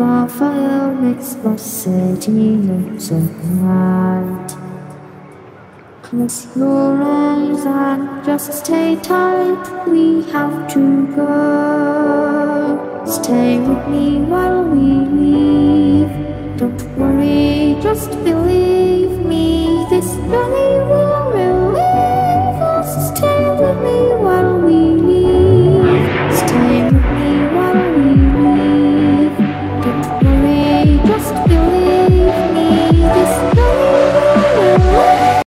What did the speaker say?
The fire makes the city look so bright. Close your eyes and just stay tight. We have to go. Stay with me while we leave. Don't worry, just believe me. This journey will